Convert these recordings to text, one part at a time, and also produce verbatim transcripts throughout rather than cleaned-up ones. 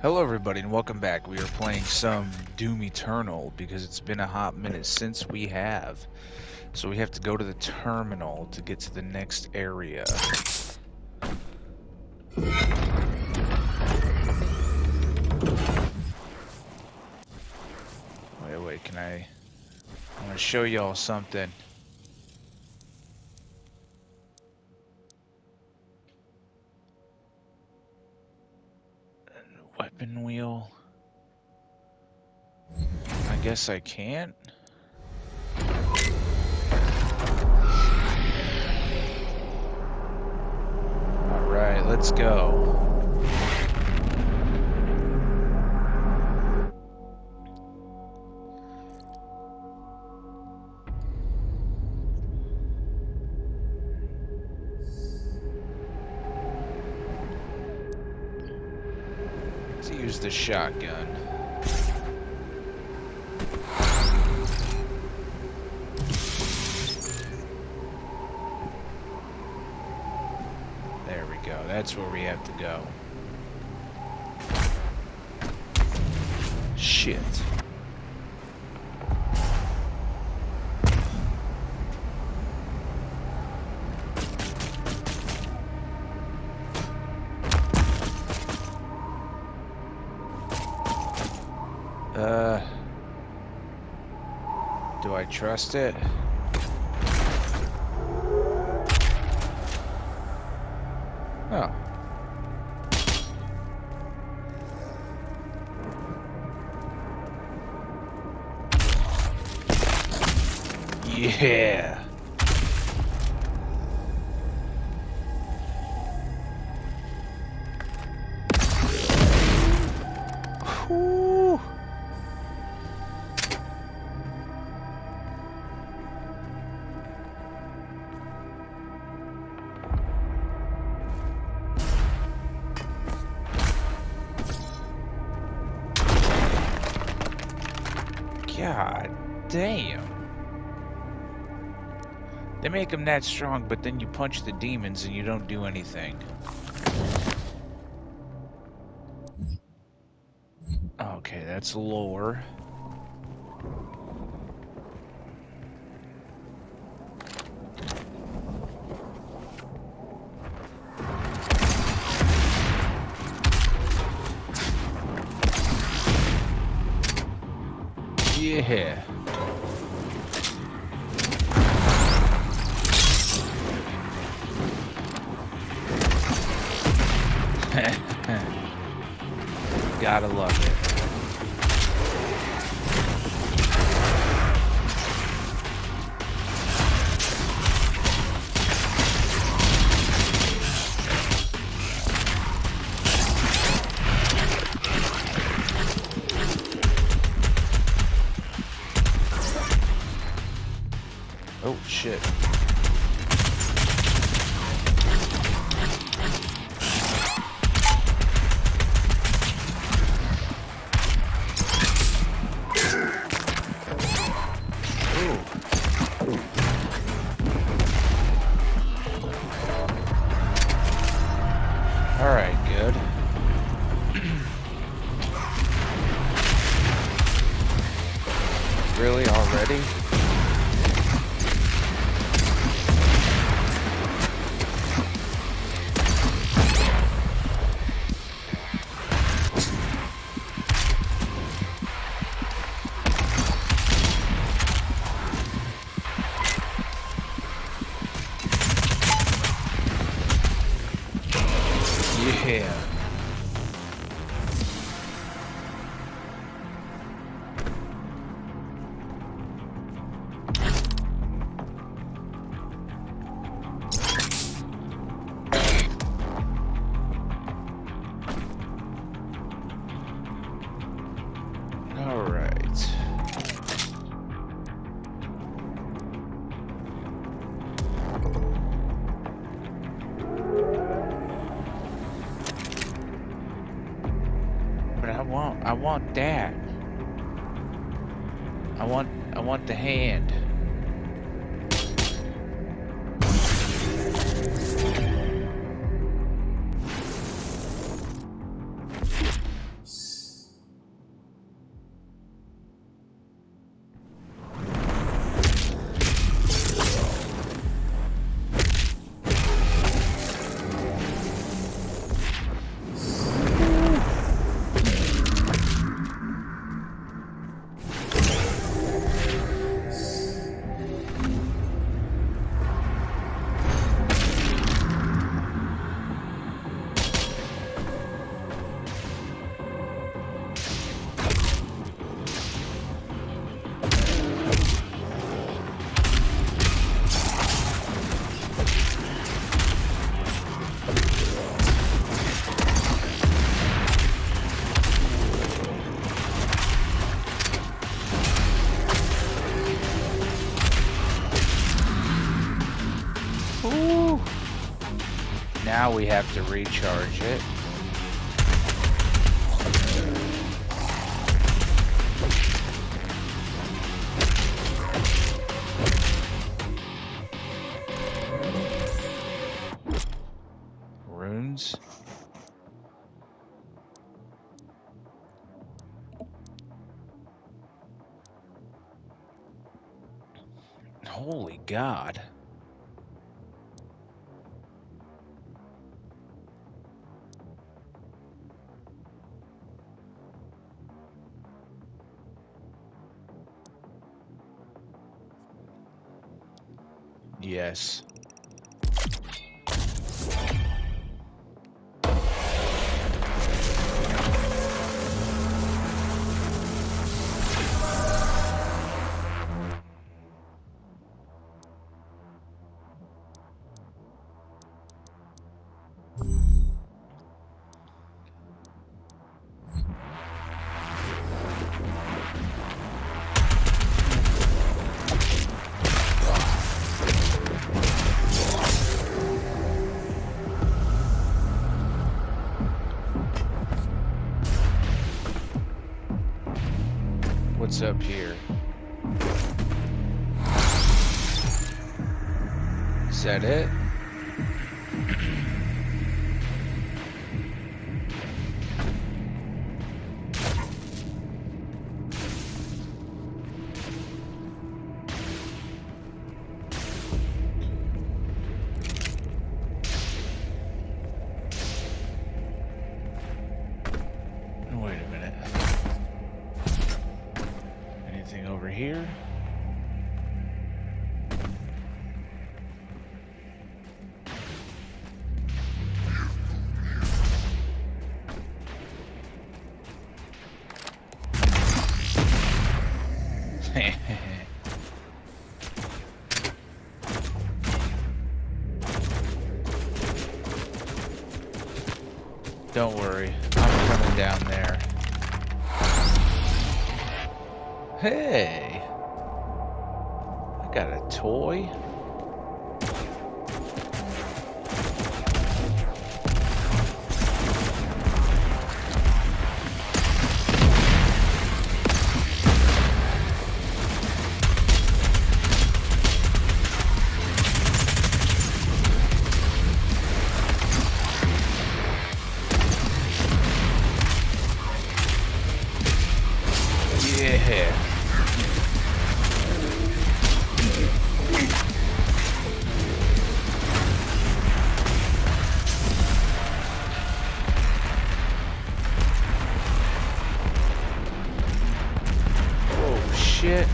Hello everybody and welcome back. We are playing some Doom Eternal because it's been a hot minute since we have. So we have to go to the terminal to get to the next area. Wait, wait, can I... I want to show y'all something. Weapon wheel. I guess I can't. Alright, let's go. Let's use the shotgun. There we go. That's where we have to go. Shit. Uh, do I trust it? Oh. Yeah. Whew. God damn. They make them that strong, but then you punch the demons and you don't do anything. Okay, that's lore. Yeah. Gotta love it. Oh shit. Alright, good. Really, already? Yeah. All right. But I want, I want that. I want, I want the hand. now we have to recharge it. Runes. Holy God. Yes. What's up here? Is that it? Wait a minute. Anything over here? Don't worry, I'm coming down there. Hey! I got a toy. Yeah. Oh shit.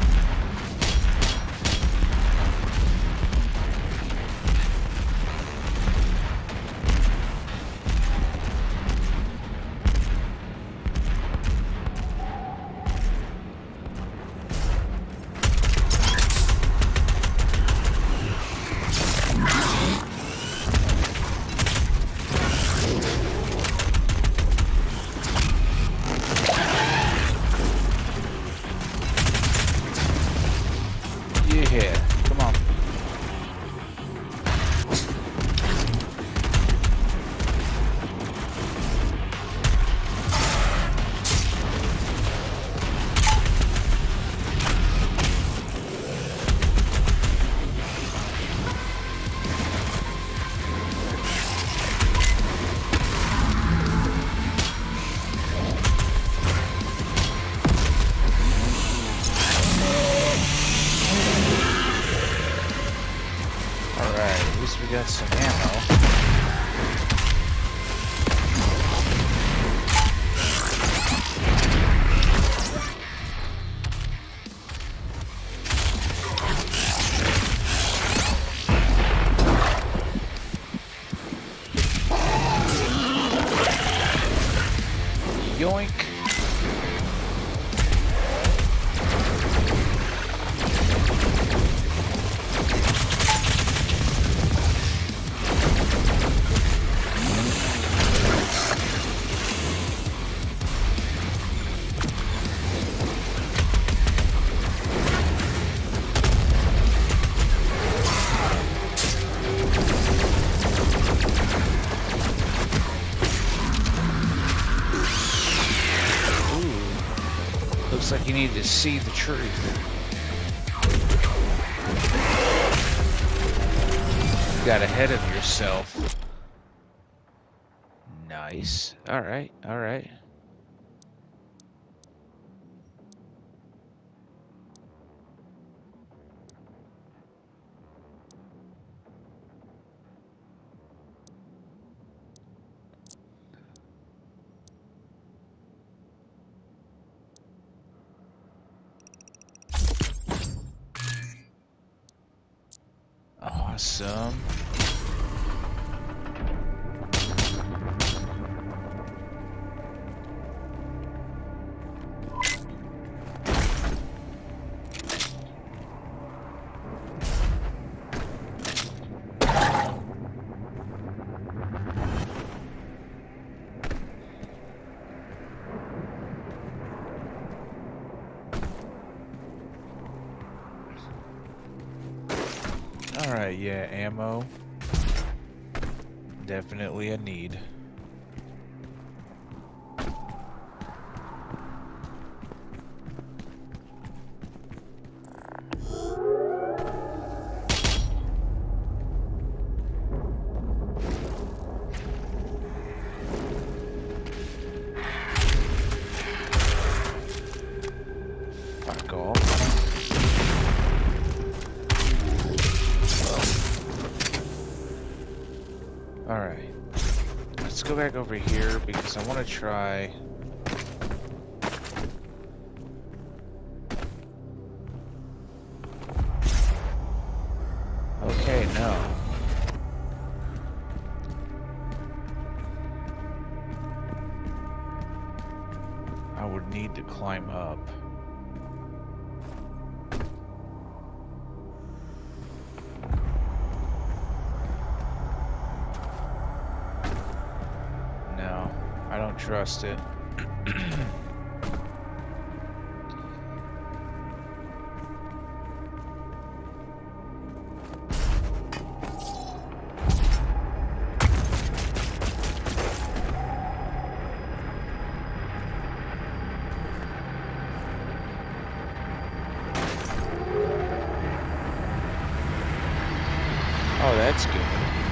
Yeah, come on. Alright, at least we got some ammo. Yoink. Looks like you need to see the truth. You got ahead of yourself. Nice. Alright, alright. Awesome. Alright, yeah, ammo. Definitely a need. Fuck off. Alright, let's go back over here because I want to try... Okay, no. I would need to climb up. I don't trust it. Oh, that's good.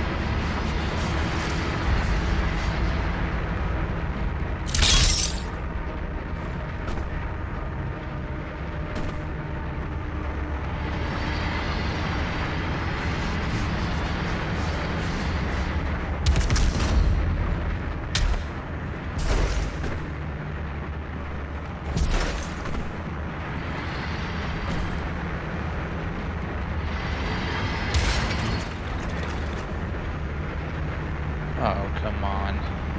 Oh, come on.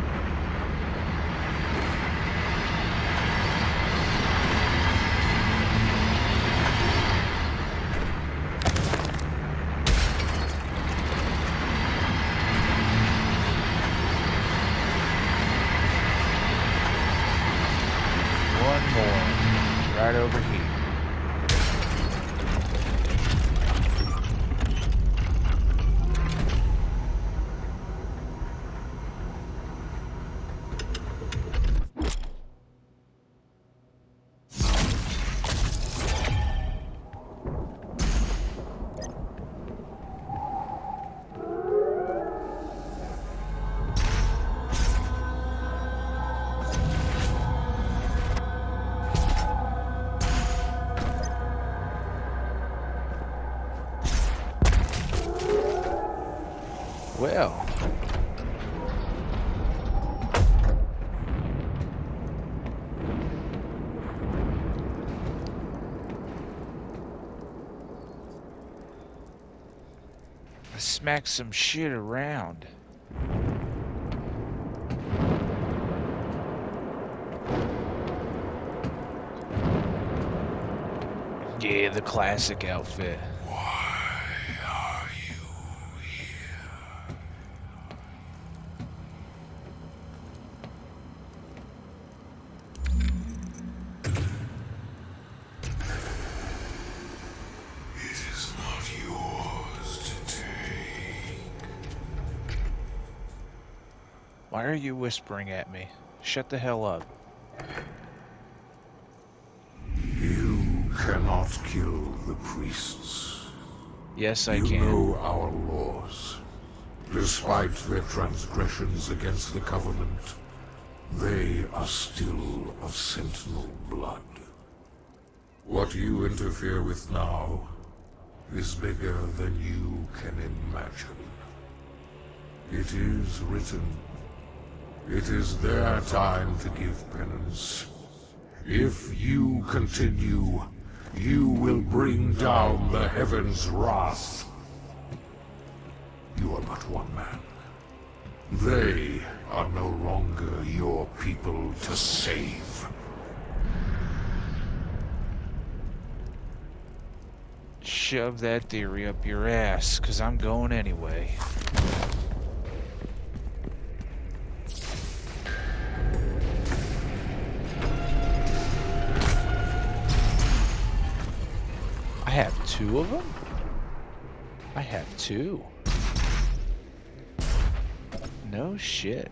One more. Right over here. Well. Let's smack some shit around. Yeah, the classic outfit. Why are you whispering at me? Shut the hell up. cannot kill the priests. Yes, I you can. You know our laws. Despite their transgressions against the Covenant, they are still of Sentinel blood. What you interfere with now is bigger than you can imagine. It is written. It is their time to give penance. If you continue, you will bring down the heavens' wrath. You are but one man. They are no longer your people to save. Shove that theory up your ass, cause I'm going anyway. I have two of them? I have two. No shit.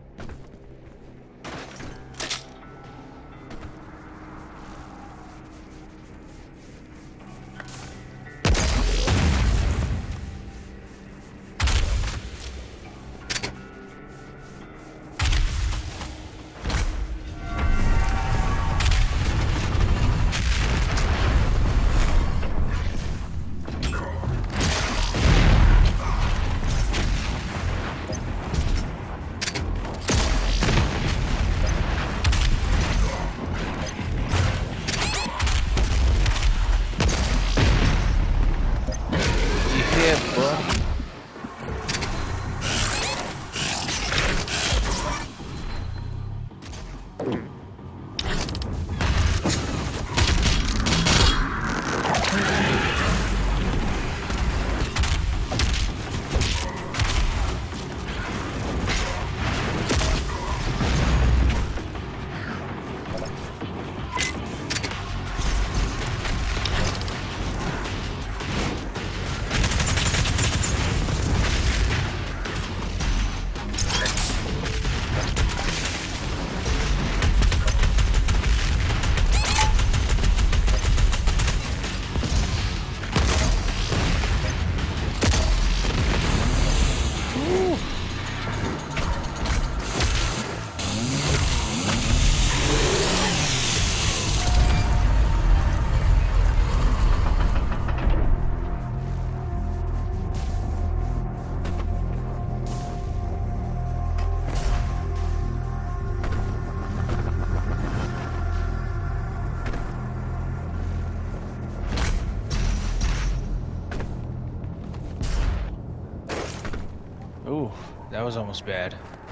Ooh, that was almost bad.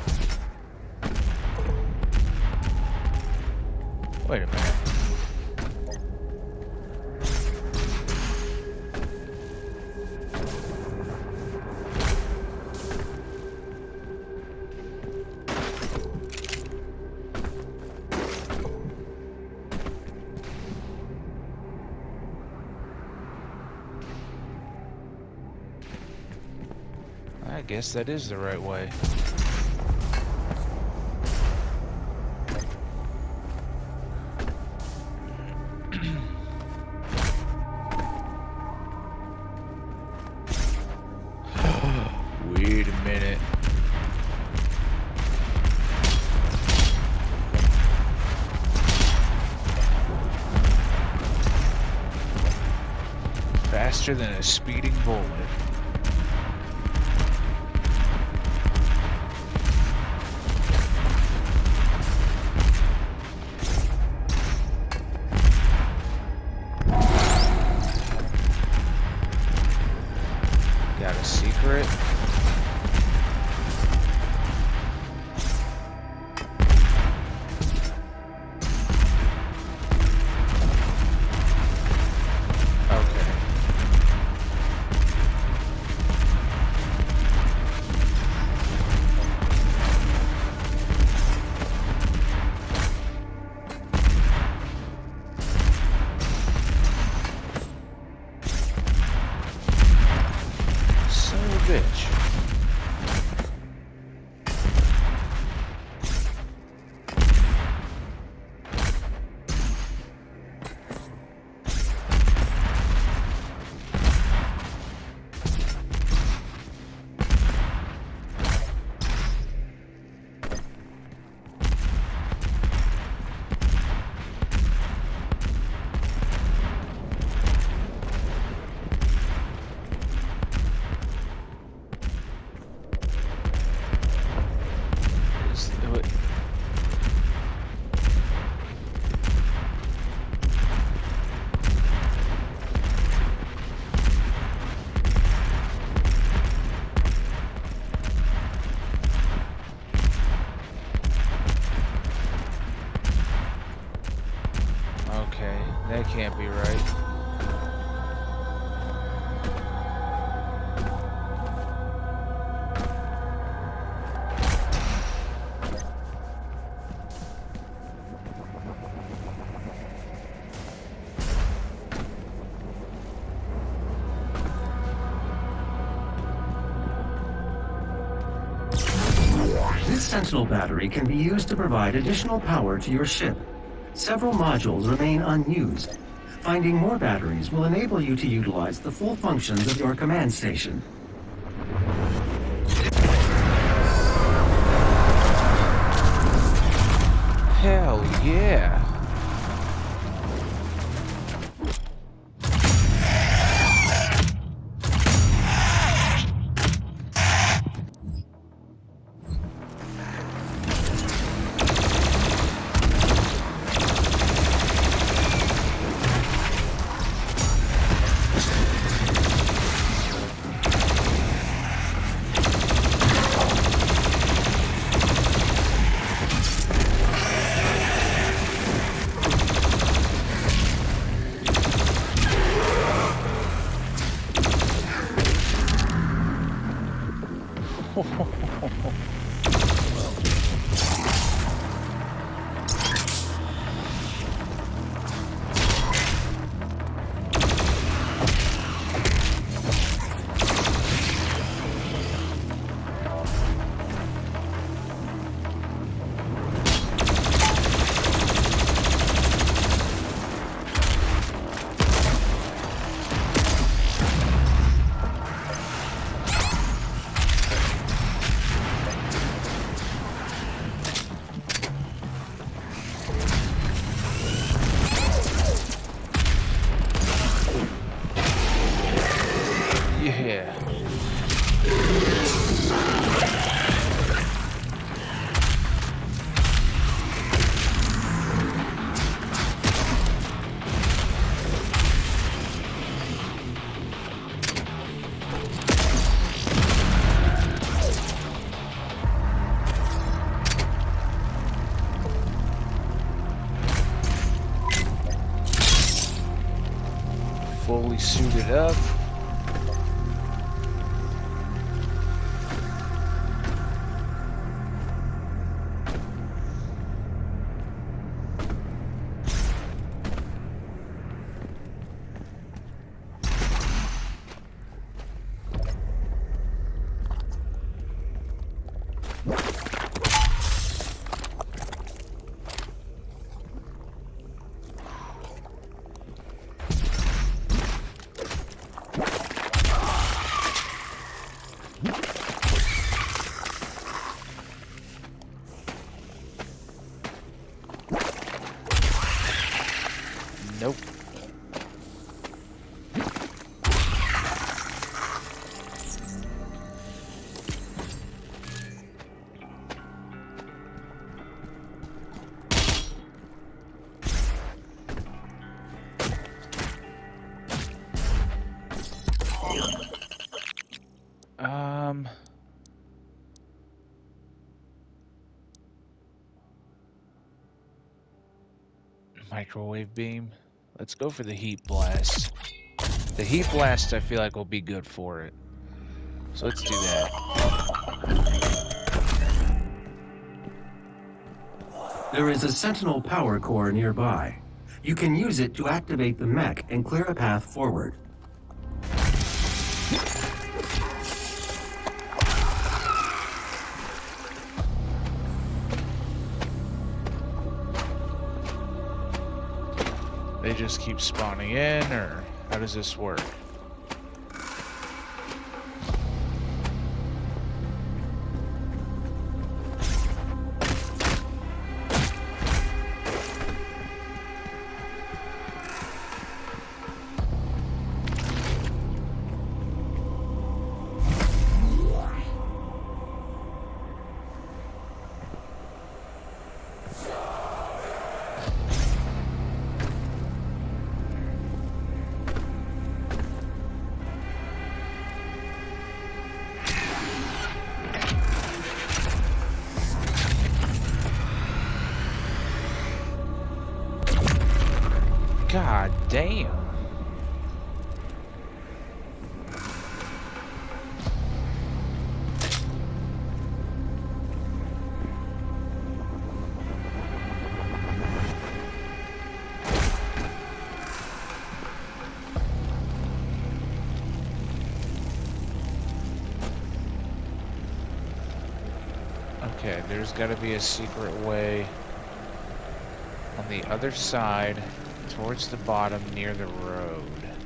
Wait a minute. I guess that is the right way. Wait a minute. Faster than a speeding bullet. Got a secret. Okay. do it. Okay, that can't be right. This Sentinel battery can be used to provide additional power to your ship. Several modules remain unused. Finding more batteries will enable you to utilize the full functions of your command station. Hell yeah. Yeah. Fully suited up. Nope. Um... Microwave beam. Let's go for the heat blast. The heat blast I feel like will be good for it. So let's do that. There is a Sentinel power core nearby. You can use it to activate the mech and clear a path forward. They just keep spawning in, or how does this work? God damn. Okay, there's got to be a secret way on the other side towards the bottom near the road.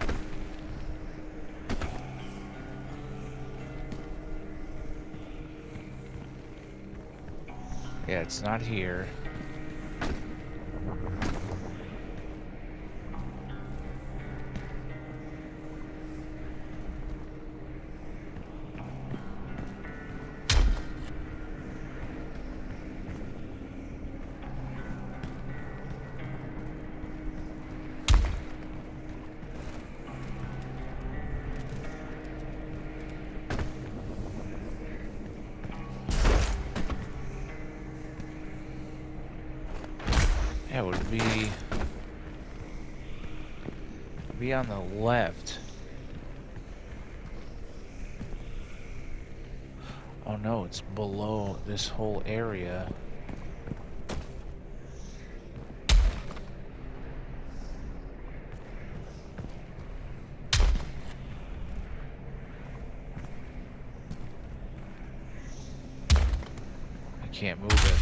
Yeah, it's not here. That would be be on the left. Oh no, it's below this whole area. I can't move it.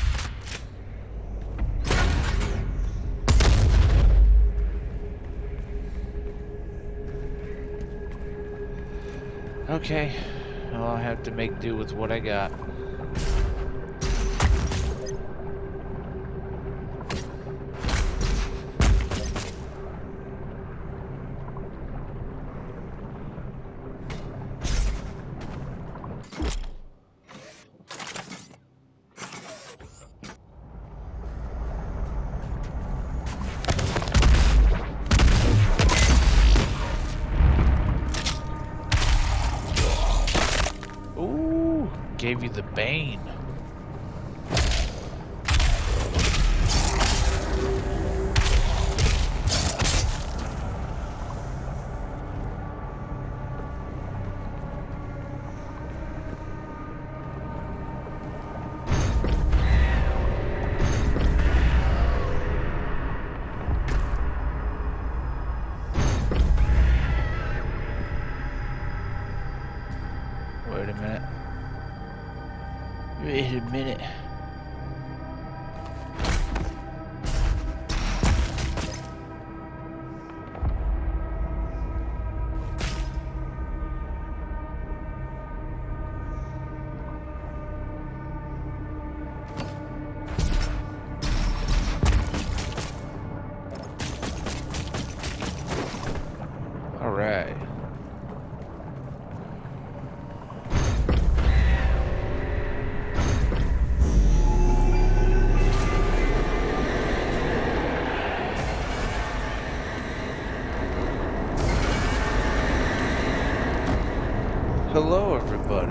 Okay, well, I'll have to make do with what I got. Gave you the bane. Wait a minute. Wait a minute. All right. Hello, everybody.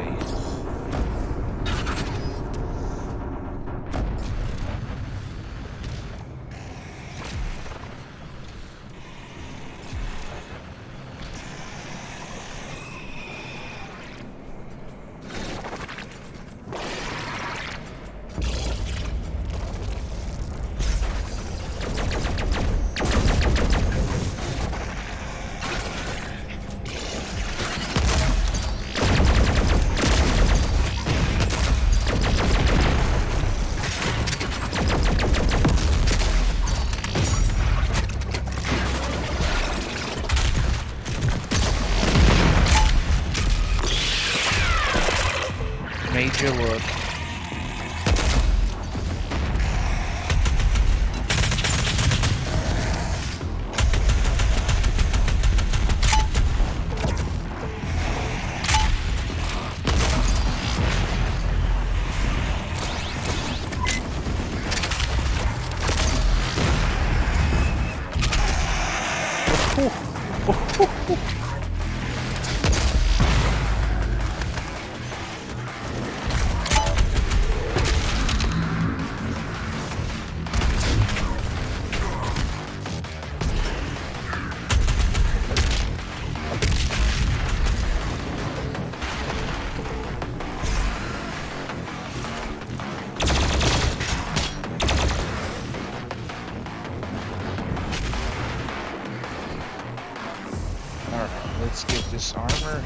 Let's get this armor.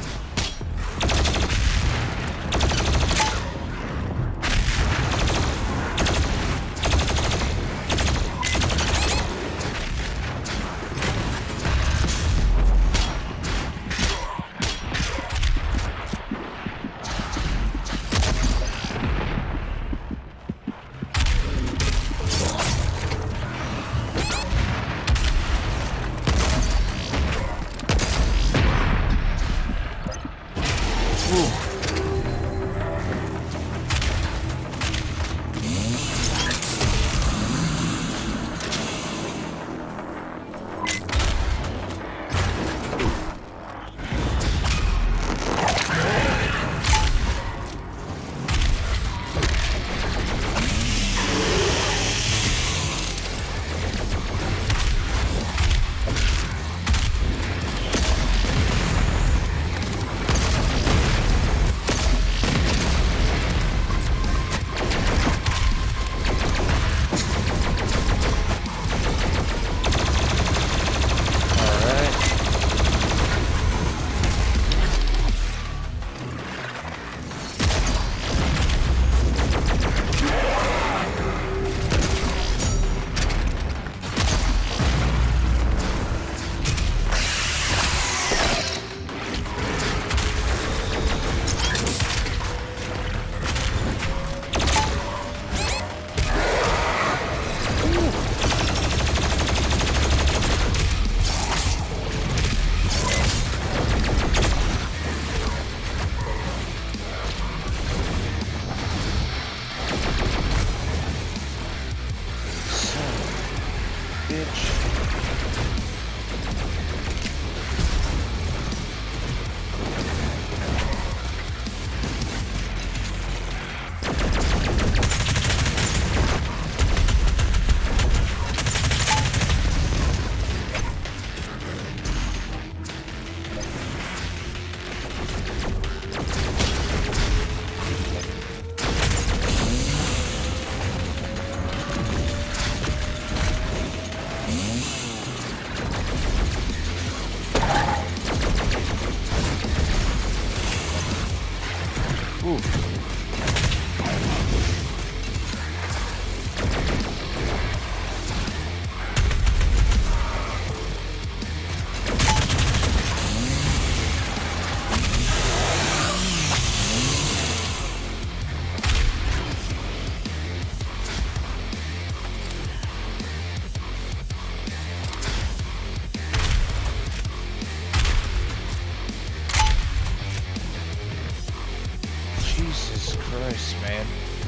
Jesus Christ, man.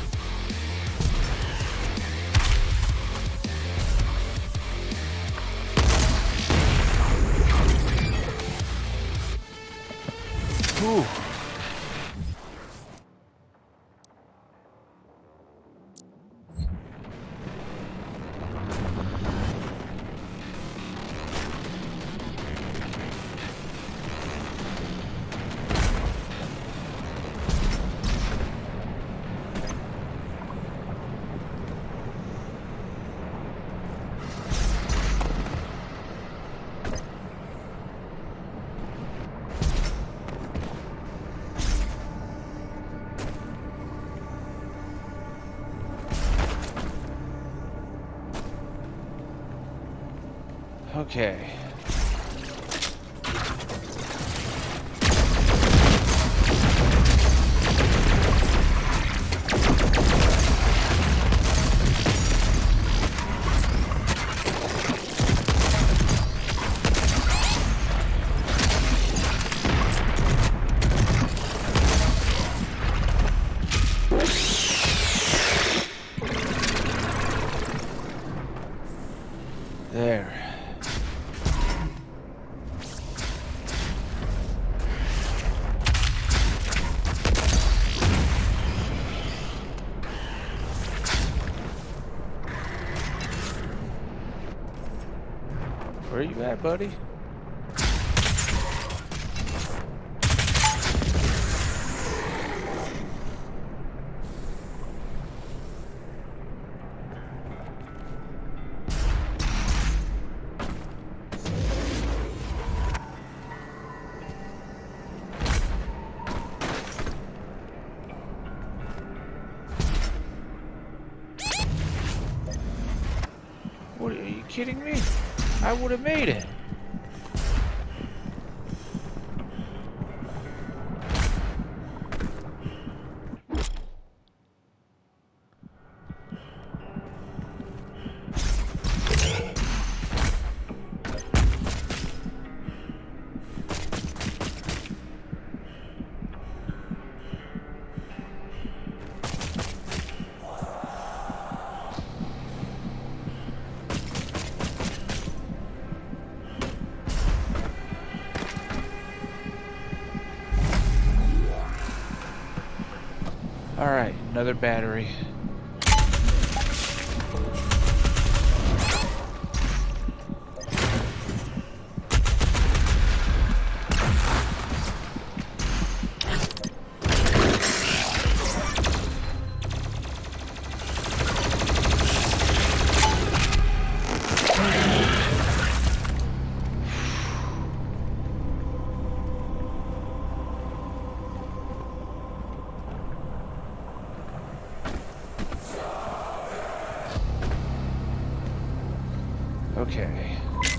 Whew. Okay. There. Where you at, buddy? What, are you kidding me? I would have made it. Alright, another battery. Okay.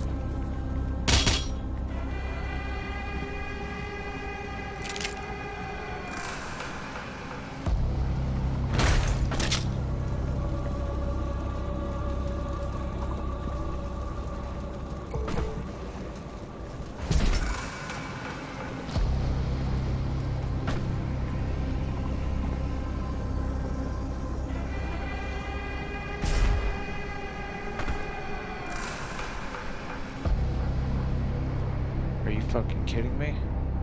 Are you fucking kidding me?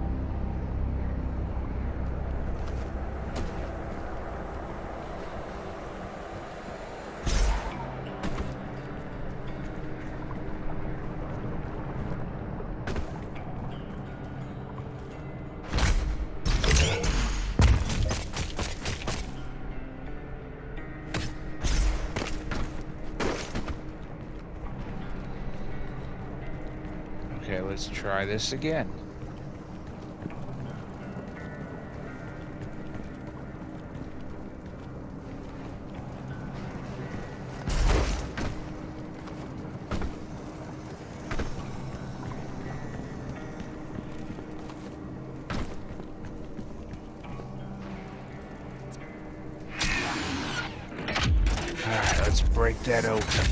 Okay, let's try this again. Alright, let's break that open.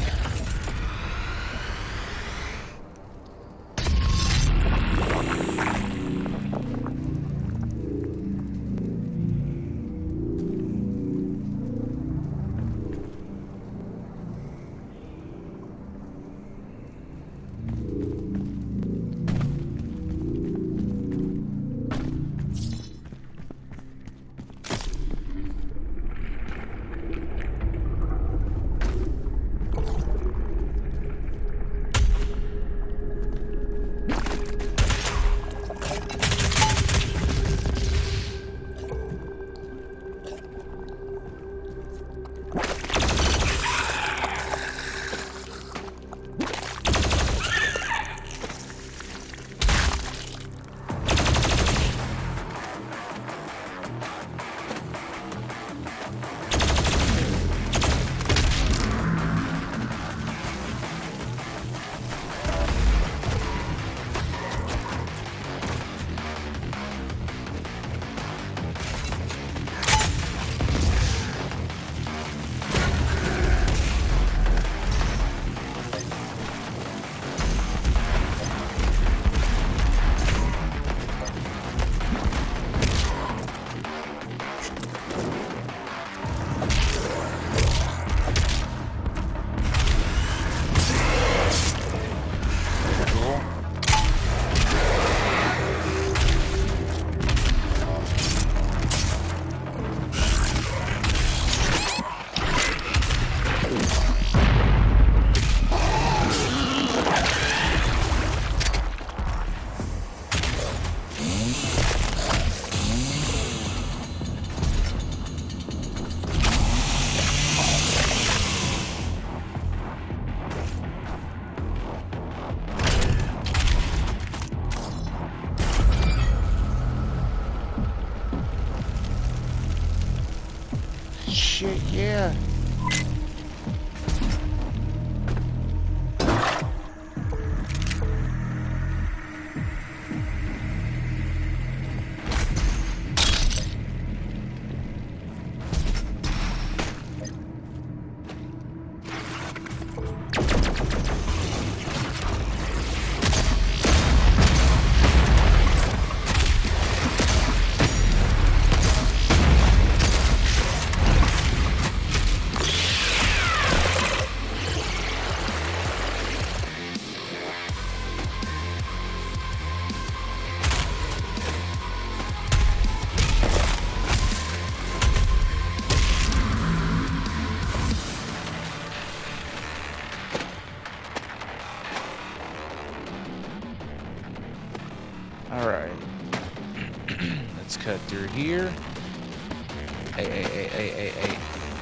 cut through here. Hey, hey, hey, hey, hey, hey.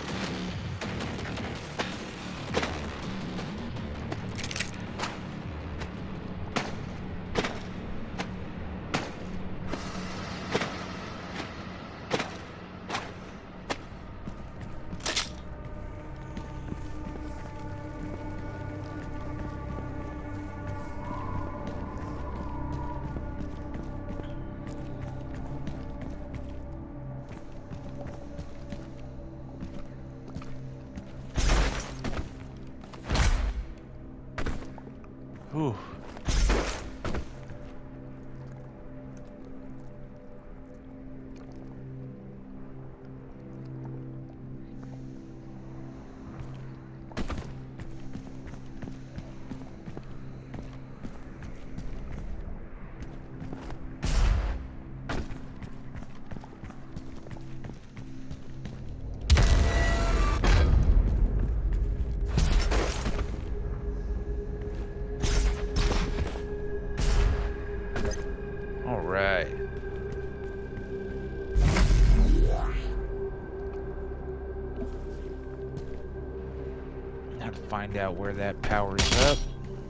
Whew. All right. Now to find out where that powers up.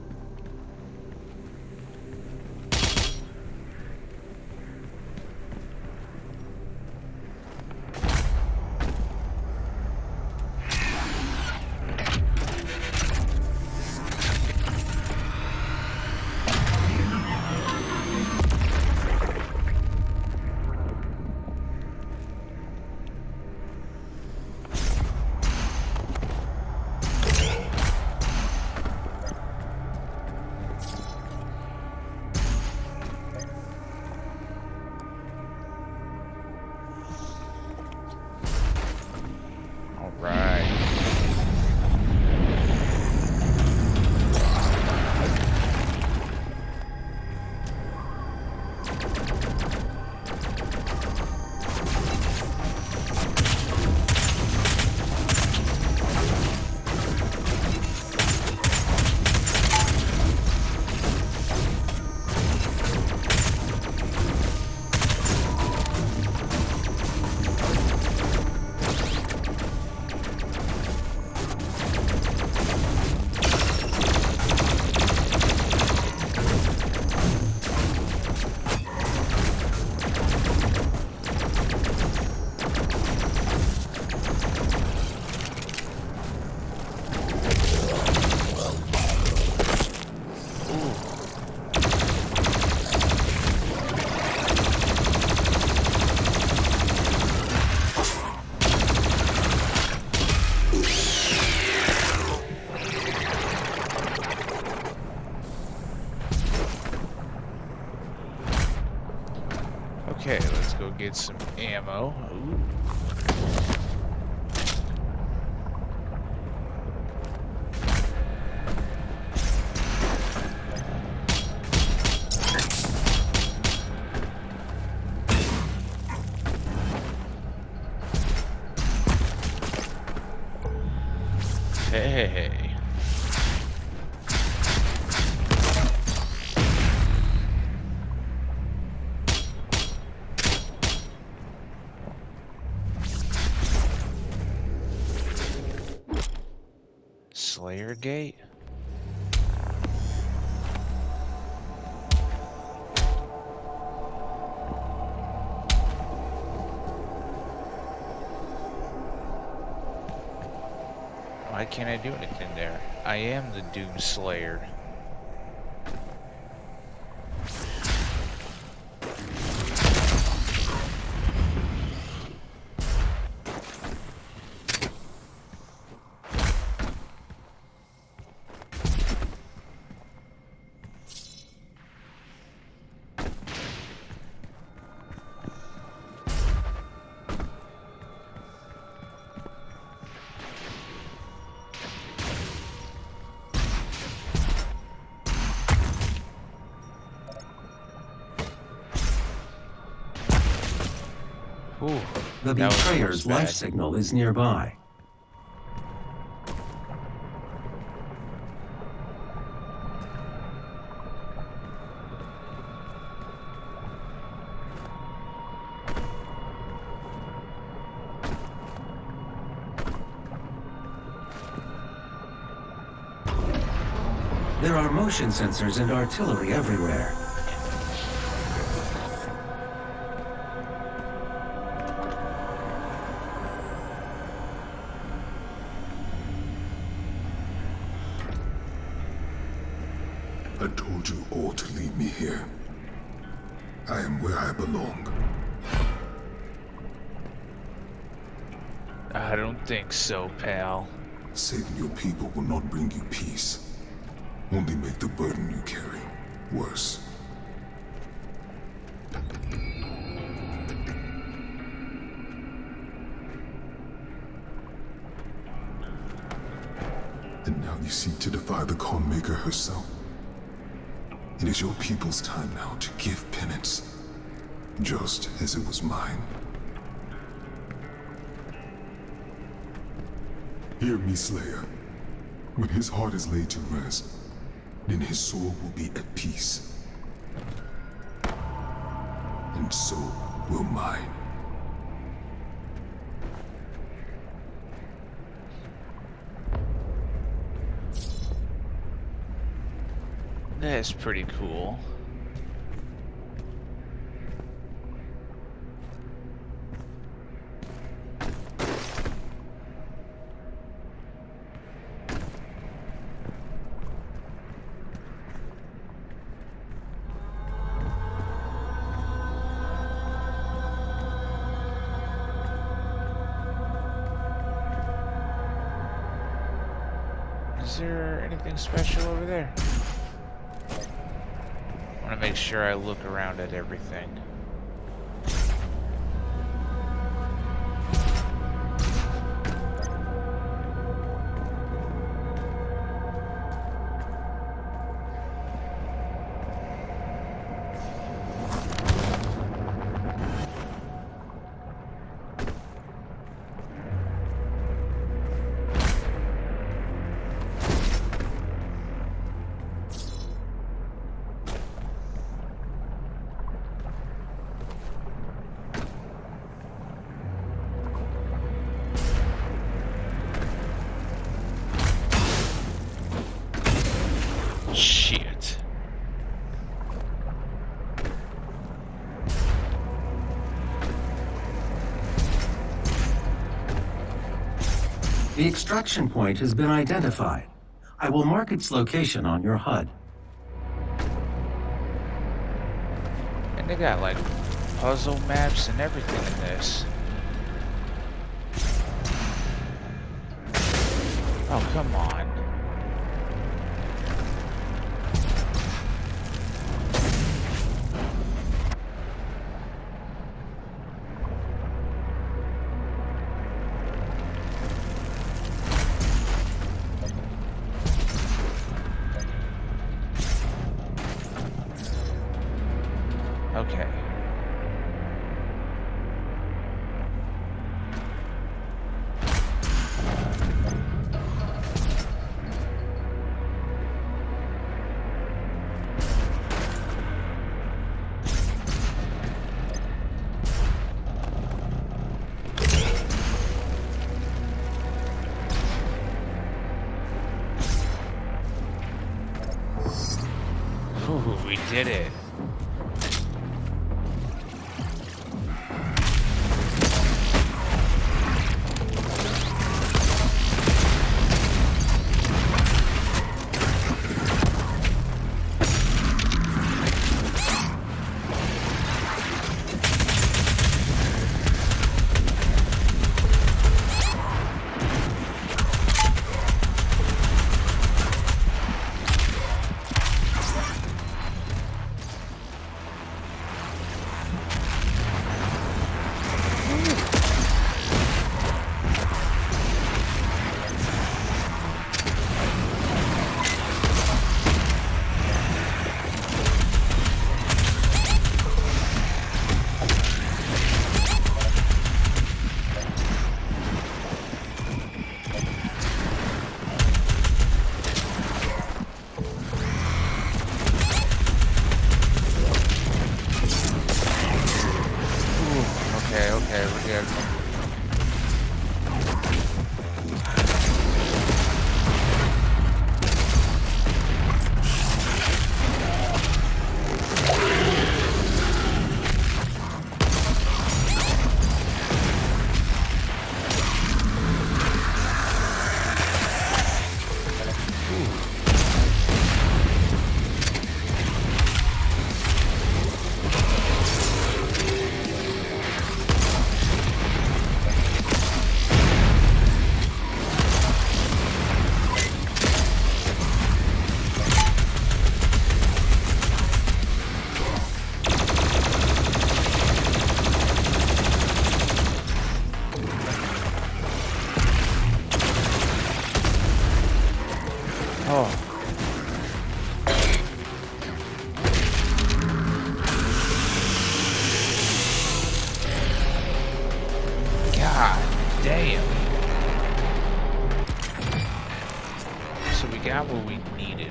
Okay, let's go get some ammo. Ooh. Hey. Slayer gate? Why can't I do anything there? I am the Doom Slayer. Ooh, the betrayer's life signal is nearby. There are motion sensors and artillery everywhere. I told you all to leave me here. I am where I belong. I don't think so, pal. Saving your people will not bring you peace. Only make the burden you carry worse. And now you seek to defy the Khan Maker herself. It is your people's time now to give penance, just as it was mine. Hear me, Slayer. When his heart is laid to rest, then his soul will be at peace. And so will mine. That's pretty cool. Is there anything special over there? I want to make sure I look around at everything. Shit. The extraction point has been identified. I will mark its location on your H U D. And they got like puzzle maps and everything in this. Oh, come on. Okay. Ooh, we did it. Oh. God damn. So we got what we needed.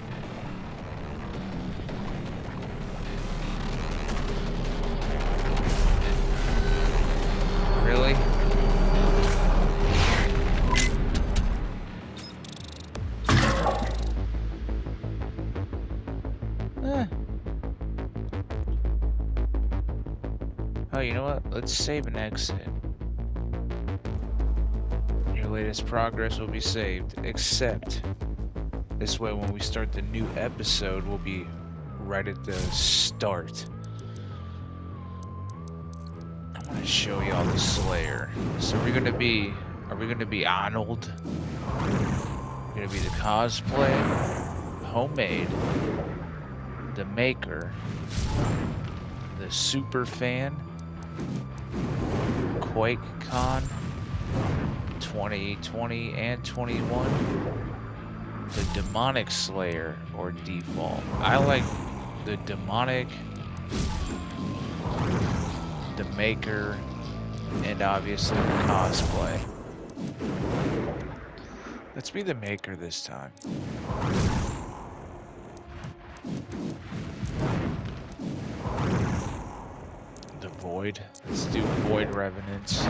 Really? Eh. Oh, you know what? Let's save and exit. Your latest progress will be saved, except this way when we start the new episode, we'll be right at the start. I want to show y'all the Slayer. So we're gonna be, are we gonna be Arnold? We're gonna be the cosplay, homemade, the maker, the super fan, QuakeCon twenty twenty and twenty-one, the demonic Slayer or default. I like the demonic, the maker, and obviously the cosplay. Let's be the maker this time. The Void. Let's do Void Revenants.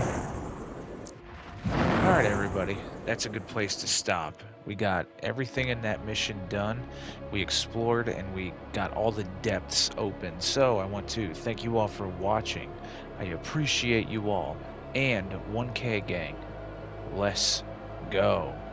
Alright everybody, that's a good place to stop. We got everything in that mission done. We explored and we got all the depths open. So I want to thank you all for watching. I appreciate you all. And one K gang, let's go.